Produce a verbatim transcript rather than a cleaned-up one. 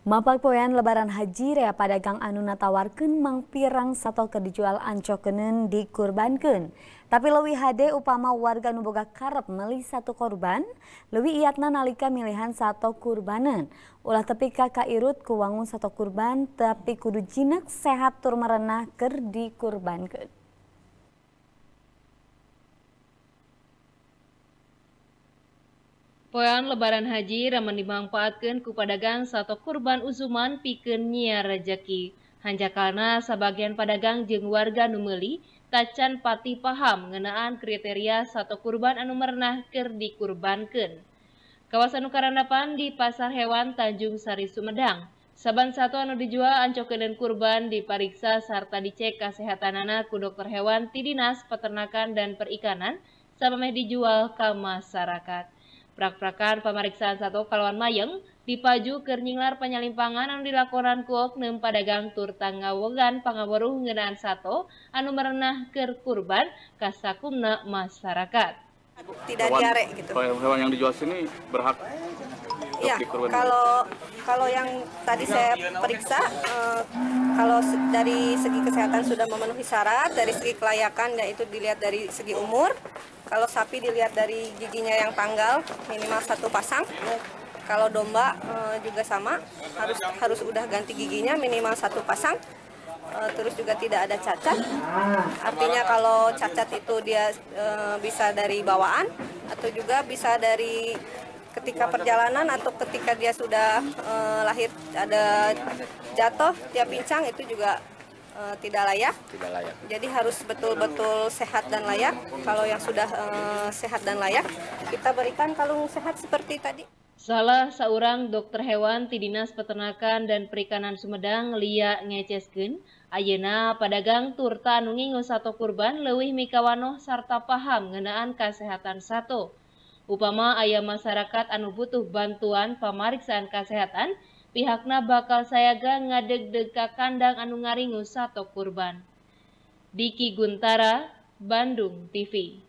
Mapak poean lebaran haji rea padagang anu natawarkeun mang pirang sato keur dijual ancokeun dikurbankeun. Tapi leuwih hade upama warga nu boga karep meuli satu korban, leuwih iatna nalika milihan sato kurbaneun. Ulah tepi ka kairut ku wangun sato kurban tapi kudu jinek sehat tur marenah keur dikurbankeun. Poean lebaran haji ramen dimanfaatkeun ku padagang sato kurban usuman pikeun nyiar rejeki. Hanjakalna sabagian padagang jeung warga nu meuli tacan pati paham ngeunaan kriteria sato kurban anu merenah keur dikurbankeun. Kawasan nu karandapan di Pasar Hewan Tanjung Sari Sumedang. Saban sato anu dijual ancokeun kurban dipariksa sarta dicek kasehatanana ku dokter hewan ti Dinas Peternakan dan Perikanan samemeh dijual ka masyarakat. Prak-prakan pemeriksaan sato kalawan mayeng dipaju keur nyinglar panyalimpangan anu dilakonan ku oknum padagang tur tanggawegan pangaweruh ngeunaan sato anu merenah keur kurban ka sakumna masyarakat. Tidak diare gitu. Hewan yang dijual sini berhak ya, kalau kalau yang tadi saya periksa eh, kalau dari segi kesehatan sudah memenuhi syarat, dari segi kelayakan yaitu dilihat dari segi umur. Kalau sapi dilihat dari giginya yang tanggal minimal satu pasang. Kalau domba e, juga sama, harus harus udah ganti giginya minimal satu pasang. E, terus juga tidak ada cacat. Artinya kalau cacat itu dia e, bisa dari bawaan atau juga bisa dari ketika perjalanan atau ketika dia sudah e, lahir ada jatuh, dia pincang itu juga Uh, tidak layak. Tidak layak. Jadi harus betul-betul sehat dan layak. Kalau yang sudah uh, sehat dan layak, kita berikan kalung sehat seperti tadi. Salah seorang dokter hewan ti Dinas Peternakan dan Perikanan Sumedang, Lia ngeceskeun, ayeuna padagang tur anu ngingu sato kurban leuwih mikawanoh sarta paham ngeunaan kasehatan sato. Upama aya masyarakat anu butuh bantuan pamariksaan kasehatan, pihakna bakal sayaga ngadeg-deg ka kandang anu ngaringu sato kurban. Diki Guntara, Bandung T V.